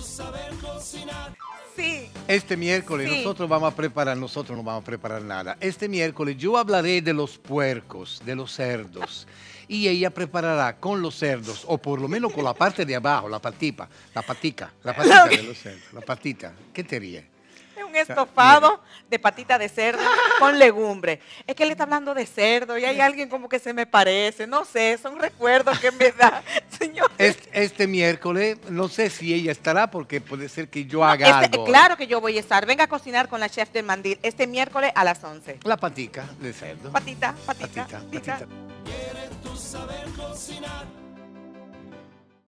Sí. Este miércoles Sí. nosotros no vamos a preparar nada. Este miércoles yo hablaré de los puercos, de los cerdos. Y ella preparará con los cerdos, o por lo menos con la parte de abajo, la patica de los cerdos, la patita. ¿Qué te ríe? Es un estofado de patita de cerdo con legumbre. Es que él está hablando de cerdo y hay alguien como que se me parece. No sé, son recuerdos que me da, señor. Este miércoles, no sé si ella estará porque puede ser que yo haga algo. Claro que yo voy a estar. Venga a cocinar con la chef del Mandil este miércoles a las 11. La patica de cerdo. Patita. ¿Quieres tú saber cocinar?